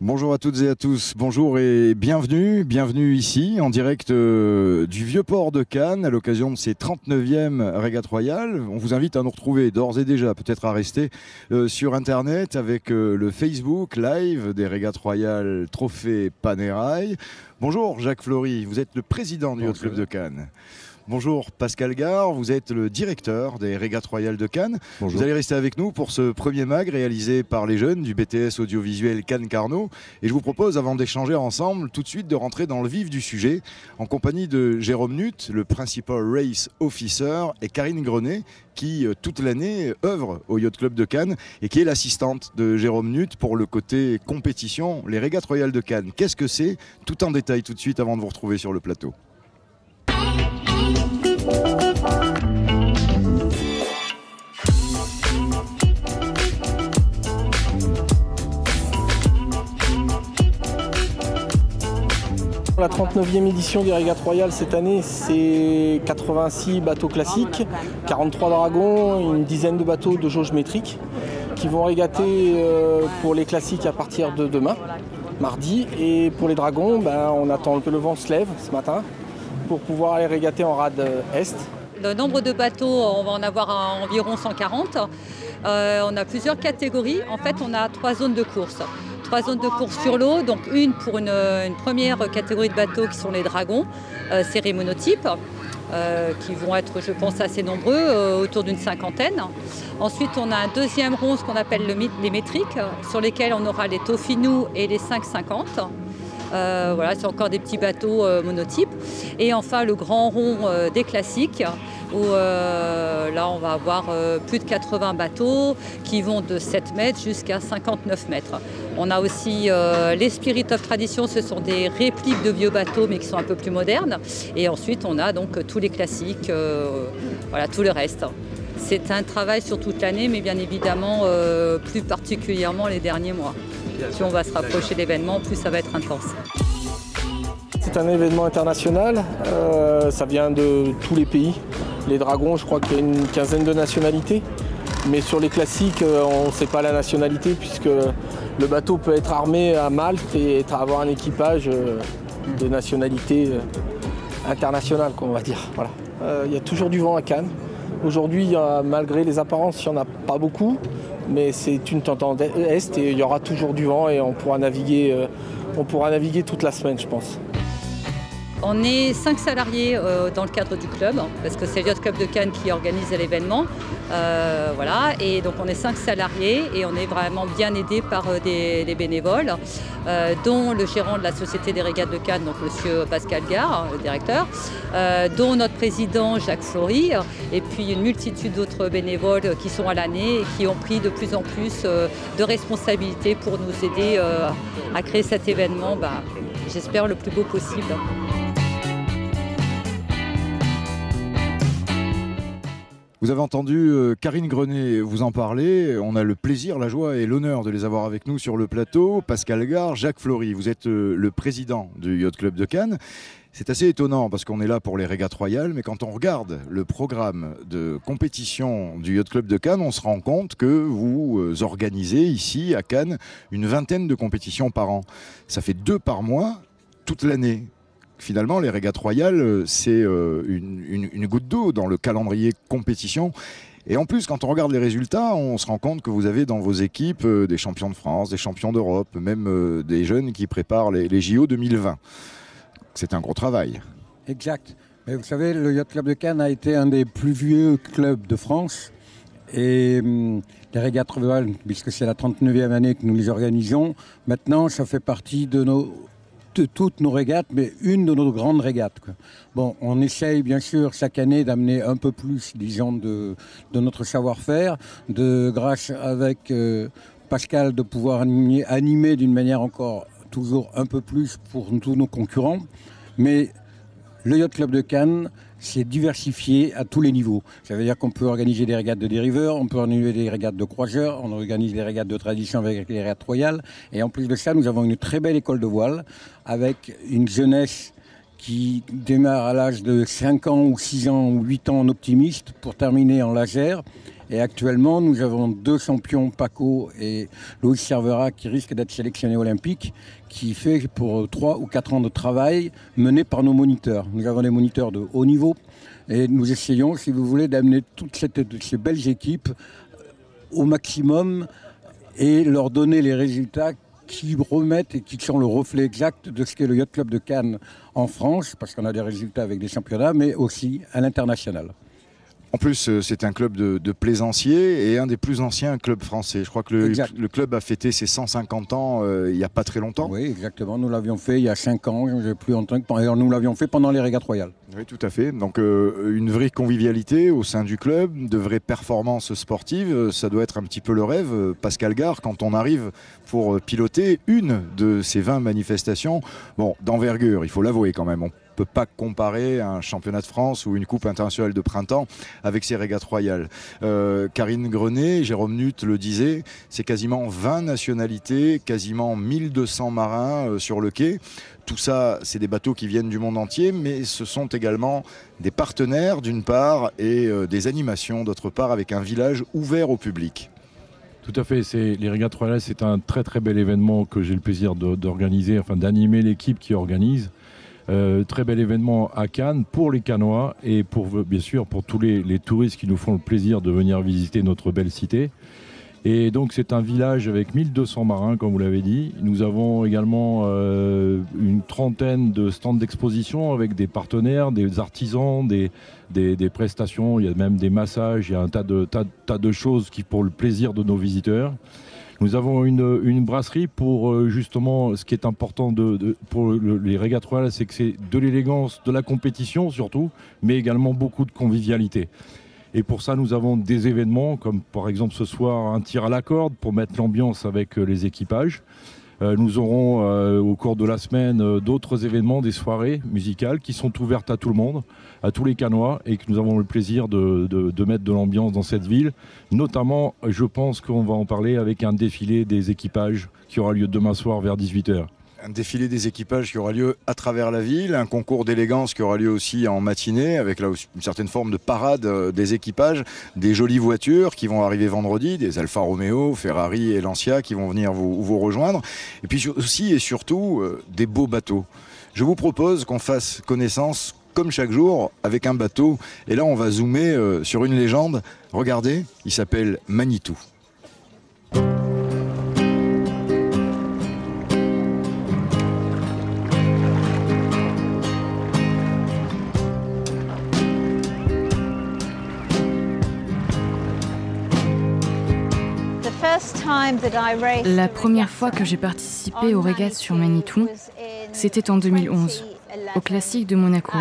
Bonjour à toutes et à tous, bonjour et bienvenue ici en direct du Vieux-Port de Cannes à l'occasion de ces 39e régates royales. On vous invite à nous retrouver d'ores et déjà, peut-être à rester sur internet avec le Facebook live des régates royales Trophée Panérail. Bonjour Jacques Flory, vous êtes le président du Yacht Club de Cannes. Bonjour Pascal Gare, vous êtes le directeur des régates royales de Cannes. Bonjour. Vous allez rester avec nous pour ce premier mag réalisé par les jeunes du BTS audiovisuel Cannes Carnot. Et je vous propose, avant d'échanger ensemble, tout de suite de rentrer dans le vif du sujet, en compagnie de Jérôme Nutt, le Principal Race Officer, et Karine Grenet, qui toute l'année œuvre au Yacht Club de Cannes et qui est l'assistante de Jérôme Nutt pour le côté compétition, les régates royales de Cannes. Qu'est-ce que c'est? Tout en détail tout de suite avant de vous retrouver sur le plateau. La 39e édition des régates royales cette année, c'est 86 bateaux classiques, 43 dragons, une dizaine de bateaux de jauge métrique qui vont régater pour les classiques à partir de demain, mardi. Et pour les dragons, on attend que le vent se lève ce matin pour pouvoir aller régater en rade est. Le nombre de bateaux, on va en avoir environ 140. On a plusieurs catégories. En fait, on a 3 zones de course. 3 zones de course sur l'eau, donc une pour une première catégorie de bateaux qui sont les dragons, série monotype, qui vont être, je pense, assez nombreux, autour d'une 50aine. Ensuite, on a un deuxième rond, ce qu'on appelle les métriques, sur lesquels on aura les Toffinou et les 550. Voilà, c'est encore des petits bateaux monotypes. Et enfin, le grand rond des classiques, où là, on va avoir plus de 80 bateaux qui vont de 7 mètres jusqu'à 59 mètres. On a aussi les Spirit of Tradition, ce sont des répliques de vieux bateaux, mais qui sont un peu plus modernes. Et ensuite, on a donc tous les classiques, voilà, tout le reste. C'est un travail sur toute l'année, mais bien évidemment, plus particulièrement les derniers mois. Plus on va se rapprocher de l'événement, plus ça va être intense. C'est un événement international, ça vient de tous les pays. Les dragons, je crois qu'il y a une quinzaine de nationalités. Mais sur les classiques, on ne sait pas la nationalité puisque le bateau peut être armé à Malte et avoir un équipage de nationalité internationale, on va dire. Voilà. Il y a toujours du vent à Cannes. Aujourd'hui, malgré les apparences, il n'y en a pas beaucoup. Mais c'est une tendance est et il y aura toujours du vent et on pourra naviguer toute la semaine, je pense. On est 5 salariés dans le cadre du club, parce que c'est le Yacht Club de Cannes qui organise l'événement. Voilà, et donc on est 5 salariés et on est vraiment bien aidés par des bénévoles, dont le gérant de la Société des régates de Cannes, donc monsieur Pascal Gare, le directeur, dont notre président Jacques Flory, et puis une multitude d'autres bénévoles qui sont à l'année et qui ont pris de plus en plus de responsabilités pour nous aider à créer cet événement, j'espère le plus beau possible. Vous avez entendu Karine Grenet vous en parler. On a le plaisir, la joie et l'honneur de les avoir avec nous sur le plateau. Pascal Gare, Jacques Flory, vous êtes le président du Yacht Club de Cannes. C'est assez étonnant parce qu'on est là pour les régates royales, mais quand on regarde le programme de compétition du Yacht Club de Cannes, on se rend compte que vous organisez ici à Cannes une vingtaine de compétitions par an. Ça fait 2 par mois toute l'année. Finalement, les régates royales, c'est une goutte d'eau dans le calendrier compétition. Et en plus, quand on regarde les résultats, on se rend compte que vous avez dans vos équipes des champions de France, des champions d'Europe, même des jeunes qui préparent les JO 2020. C'est un gros travail. Exact. Mais vous savez, le Yacht Club de Cannes a été un des plus vieux clubs de France. Et les régates royales, puisque c'est la 39e année que nous les organisons, maintenant, ça fait partie de toutes nos régates, mais une de nos grandes régates, quoi. Bon, on essaye bien sûr chaque année d'amener un peu plus, disons, de notre savoir-faire, grâce avec Pascal, de pouvoir animer d'une manière encore toujours un peu plus pour tous nos concurrents. Mais le Yacht Club de Cannes, c'est diversifié à tous les niveaux. Ça veut dire qu'on peut organiser des régates de dériveurs, on peut organiser des régates de croiseurs, on organise des régates de tradition avec les régates royales. Et en plus de ça, nous avons une très belle école de voile avec une jeunesse qui démarre à l'âge de 5 ans ou 6 ans ou 8 ans en optimiste pour terminer en laser. Et actuellement, nous avons 2 champions, Paco et Luis Cervera, qui risquent d'être sélectionnés olympiques, qui fait pour 3 ou 4 ans de travail mené par nos moniteurs. Nous avons des moniteurs de haut niveau et nous essayons, si vous voulez, d'amener toutes ces belles équipes au maximum et leur donner les résultats qui remettent et qui sont le reflet exact de ce qu'est le Yacht Club de Cannes en France, parce qu'on a des résultats avec des championnats, mais aussi à l'international. En plus, c'est un club de plaisanciers et un des plus anciens clubs français. Je crois que le club a fêté ses 150 ans il n'y a pas très longtemps. Oui, exactement. Nous l'avions fait il y a 5 ans, plus longtemps. Nous l'avions fait pendant les régates royales. Oui, tout à fait. Donc une vraie convivialité au sein du club, de vraies performances sportives, ça doit être un petit peu le rêve. Pascal Gare, quand on arrive pour piloter une de ces 20 manifestations, bon, d'envergure, il faut l'avouer quand même. On ne peut pas comparer un championnat de France ou une coupe internationale de printemps avec ces régates royales. Karine Grenet, Jérôme Nuth le disait, c'est quasiment 20 nationalités, quasiment 1200 marins sur le quai. Tout ça, c'est des bateaux qui viennent du monde entier, mais ce sont également des partenaires d'une part et des animations d'autre part, avec un village ouvert au public. Tout à fait, les régates royales, c'est un très très bel événement que j'ai le plaisir d'organiser, enfin d'animer l'équipe qui organise. Très bel événement à Cannes pour les Cannois et bien sûr pour tous les touristes qui nous font le plaisir de venir visiter notre belle cité. Et donc c'est un village avec 1200 marins, comme vous l'avez dit. Nous avons également une trentaine de stands d'exposition avec des partenaires, des artisans, des prestations. Il y a même des massages, il y a un tas de choses pour le plaisir de nos visiteurs. Nous avons une brasserie pour justement, ce qui est important pour les régates royales, c'est que c'est de l'élégance, de la compétition surtout, mais également beaucoup de convivialité. Et pour ça, nous avons des événements, comme par exemple ce soir un tir à la corde pour mettre l'ambiance avec les équipages. Nous aurons au cours de la semaine d'autres événements, des soirées musicales qui sont ouvertes à tout le monde, à tous les Cannois, et que nous avons le plaisir de mettre de l'ambiance dans cette ville. Notamment, je pense qu'on va en parler avec un défilé des équipages qui aura lieu demain soir vers 18h. Un défilé des équipages qui aura lieu à travers la ville, un concours d'élégance qui aura lieu aussi en matinée, avec là aussi une certaine forme de parade des équipages, des jolies voitures qui vont arriver vendredi, des Alfa Romeo, Ferrari et Lancia qui vont venir vous rejoindre, et puis aussi et surtout des beaux bateaux. Je vous propose qu'on fasse connaissance, comme chaque jour, avec un bateau, et là on va zoomer sur une légende. Regardez, il s'appelle Manitou. La première fois que j'ai participé aux régates sur Manitou, c'était en 2011, au Classique de Monaco.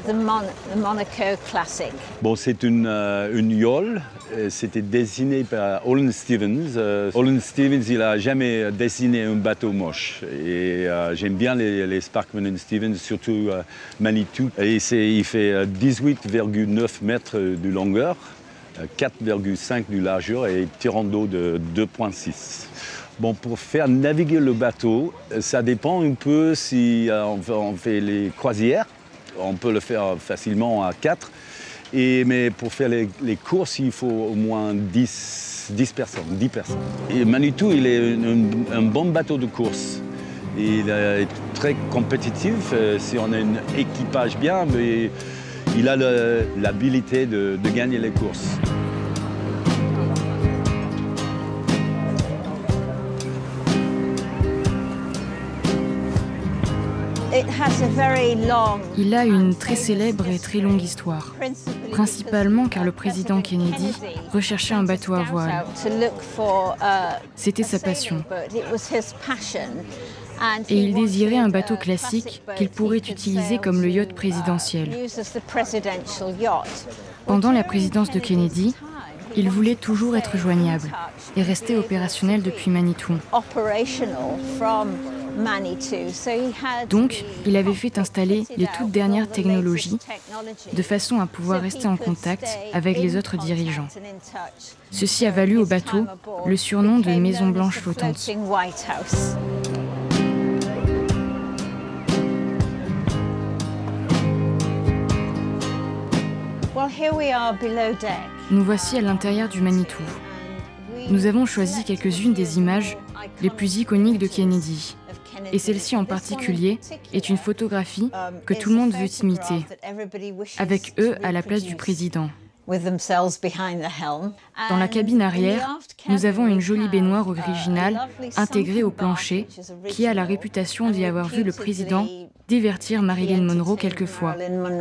Bon, c'est une yawl. C'était dessiné par Olin Stevens. Olin Stevens, il n'a jamais dessiné un bateau moche. Et j'aime bien les Sparkman Stevens, surtout Manitou. Et il fait 18,9 mètres de longueur, 4,5 de largeur et tirant d'eau de 2,6. Bon, pour faire naviguer le bateau, ça dépend un peu si on fait les croisières. On peut le faire facilement à 4. Mais pour faire les courses, il faut au moins 10 personnes. Et Manitou, il est un bon bateau de course. Il est très compétitif. Si on a un équipage bien, mais il a l'habilité de gagner les courses. Il a une très célèbre et très longue histoire, principalement car le président Kennedy recherchait un bateau à voile. C'était sa passion. Et il désirait un bateau classique qu'il pourrait utiliser comme le yacht présidentiel. Pendant la présidence de Kennedy, il voulait toujours être joignable et rester opérationnel depuis Manitou. Donc, il avait fait installer les toutes dernières technologies de façon à pouvoir rester en contact avec les autres dirigeants. Ceci a valu au bateau le surnom de Maison Blanche flottante. Nous voici à l'intérieur du Manitou. Nous avons choisi quelques-unes des images les plus iconiques de Kennedy. Et celle-ci en particulier est une photographie que tout le monde veut imiter, avec eux à la place du président. Dans la cabine arrière, nous avons une jolie baignoire originale intégrée au plancher qui a la réputation d'y avoir vu le président divertir Marilyn Monroe quelquefois.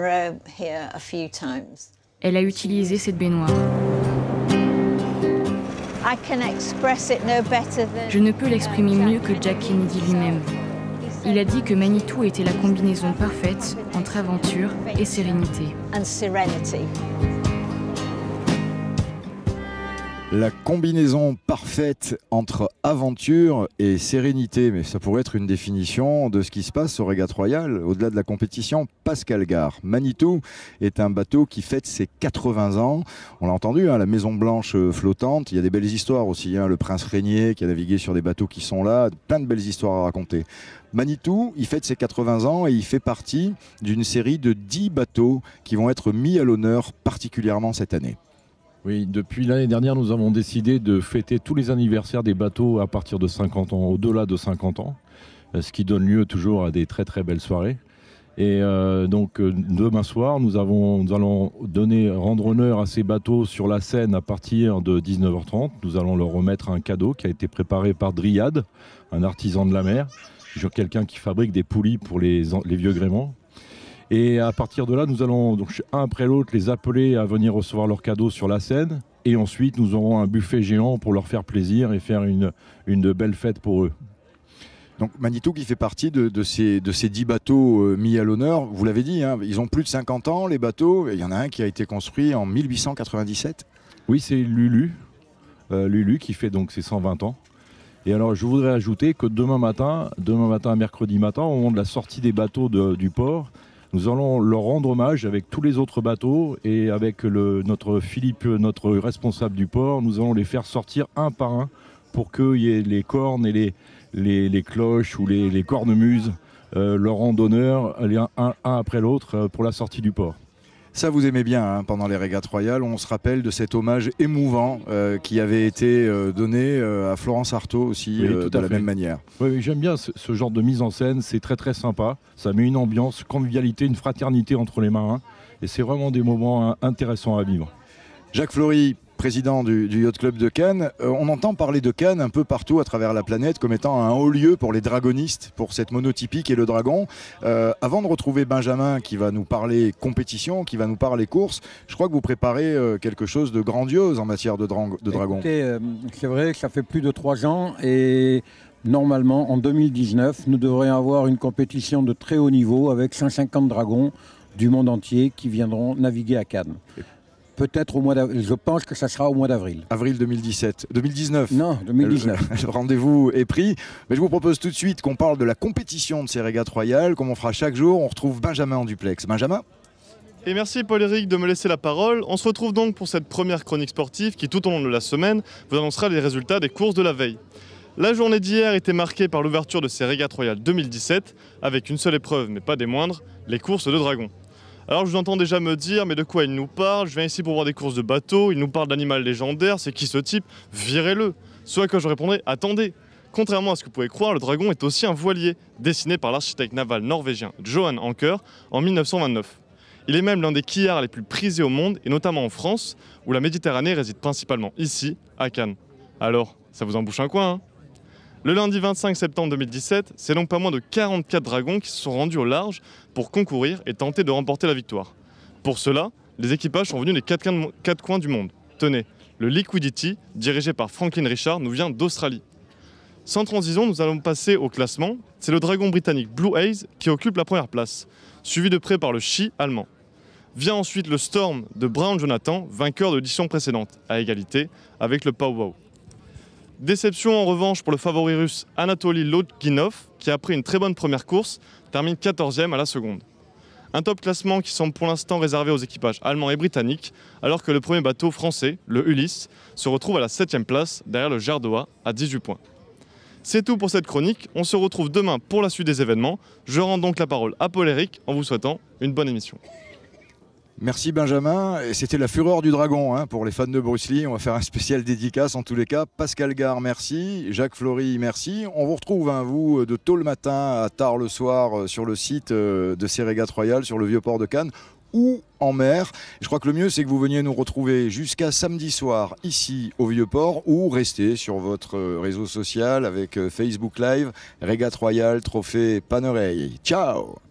Elle a utilisé cette baignoire. Je ne peux l'exprimer mieux que Jack Kennedy lui-même. Il a dit que Manitou était la combinaison parfaite entre aventure et sérénité. La combinaison parfaite entre aventure et sérénité, mais ça pourrait être une définition de ce qui se passe au Régate Royale, au-delà de la compétition. Pascal Gare. Manitou est un bateau qui fête ses 80 ans. On l'a entendu, hein, la Maison Blanche flottante. Il y a des belles histoires aussi, hein, le prince Régnier qui a navigué sur des bateaux qui sont là. Plein de belles histoires à raconter. Manitou, il fête ses 80 ans et il fait partie d'une série de 10 bateaux qui vont être mis à l'honneur particulièrement cette année. Oui, depuis l'année dernière, nous avons décidé de fêter tous les anniversaires des bateaux à partir de 50 ans, au-delà de 50 ans, ce qui donne lieu toujours à des très très belles soirées. Et donc demain soir, nous allons rendre honneur à ces bateaux sur la Seine à partir de 19h30. Nous allons leur remettre un cadeau qui a été préparé par Dryade, un artisan de la mer, quelqu'un qui fabrique des poulies pour les vieux gréements. Et à partir de là, nous allons donc un après l'autre les appeler à venir recevoir leurs cadeaux sur la Seine. Et ensuite, nous aurons un buffet géant pour leur faire plaisir et faire une belle fête pour eux. Donc Manitou qui fait partie de ces 10 bateaux mis à l'honneur. Vous l'avez dit, hein, ils ont plus de 50 ans, les bateaux. Il y en a un qui a été construit en 1897. Oui, c'est Lulu. Lulu qui fait donc ses 120 ans. Et alors, je voudrais ajouter que demain matin, mercredi matin, au moment de la sortie des bateaux du port, nous allons leur rendre hommage avec tous les autres bateaux et avec notre Philippe, notre responsable du port, nous allons les faire sortir un par un pour qu'il y ait les cornes et les cloches ou les cornemuses leur rendent honneur un après l'autre pour la sortie du port. Ça, vous aimez bien, hein, pendant les régates royales. On se rappelle de cet hommage émouvant qui avait été donné à Florence Artaud aussi, oui, de la même manière. Oui, j'aime bien ce genre de mise en scène. C'est très très sympa. Ça met une ambiance, convivialité, une fraternité entre les marins. Et c'est vraiment des moments intéressants à vivre. Jacques Flory, président du Yacht Club de Cannes. On entend parler de Cannes un peu partout à travers la planète comme étant un haut lieu pour les dragonistes, pour cette monotypique et le dragon. Avant de retrouver Benjamin qui va nous parler compétition, qui va nous parler course, je crois que vous préparez quelque chose de grandiose en matière de dragon. Écoutez, c'est vrai que ça fait plus de 3 ans et normalement en 2019, nous devrions avoir une compétition de très haut niveau avec 150 dragons du monde entier qui viendront naviguer à Cannes. Peut-être au mois d'avril. Je pense que ça sera au mois d'avril. Avril 2017. 2019. Non, 2019. Le rendez-vous est pris. Mais je vous propose tout de suite qu'on parle de la compétition de ces régates royales, comme on fera chaque jour. On retrouve Benjamin en duplex. Benjamin ? Et merci Paul-Éric de me laisser la parole. On se retrouve donc pour cette première chronique sportive qui, tout au long de la semaine, vous annoncera les résultats des courses de la veille. La journée d'hier était marquée par l'ouverture de ces régates royales 2017, avec une seule épreuve, mais pas des moindres, les courses de dragons. Alors je vous entends déjà me dire, mais de quoi il nous parle? Je viens ici pour voir des courses de bateaux, il nous parle d'animal légendaire, c'est qui ce type? Virez-le. Ce à quoi je répondrai, attendez. Contrairement à ce que vous pouvez croire, le dragon est aussi un voilier, dessiné par l'architecte naval norvégien Johan Anker en 1929. Il est même l'un des quillards les plus prisés au monde, et notamment en France, où la Méditerranée réside principalement ici, à Cannes. Alors, ça vous embouche un coin, hein? Le lundi 25 septembre 2017, c'est donc pas moins de 44 dragons qui se sont rendus au large pour concourir et tenter de remporter la victoire. Pour cela, les équipages sont venus des 4 coins du monde. Tenez, le Liquidity, dirigé par Franklin Richard, nous vient d'Australie. Sans transition, nous allons passer au classement. C'est le dragon britannique Blue Haze qui occupe la première place, suivi de près par le Shi allemand. Vient ensuite le Storm de Brown Jonathan, vainqueur de l'édition précédente, à égalité avec le Powwow. Déception en revanche pour le favori russe Anatoly Lotginov, qui après une très bonne première course, termine 14e à la seconde. Un top classement qui semble pour l'instant réservé aux équipages allemands et britanniques, alors que le premier bateau français, le Ulysse, se retrouve à la 7e place derrière le Jardoa à 18 points. C'est tout pour cette chronique, on se retrouve demain pour la suite des événements. Je rends donc la parole à Paul-Éric en vous souhaitant une bonne émission. Merci Benjamin, et c'était la fureur du dragon hein, pour les fans de Bruce Lee. On va faire un spécial dédicace en tous les cas. Pascal Gare, merci. Jacques Flory, merci. On vous retrouve, hein, vous, de tôt le matin à tard le soir sur le site de ces régates royales, sur le Vieux-Port de Cannes ou en mer. Je crois que le mieux, c'est que vous veniez nous retrouver jusqu'à samedi soir ici au Vieux-Port ou rester sur votre réseau social avec Facebook Live, Régate Royale, Trophée Panerai. Ciao!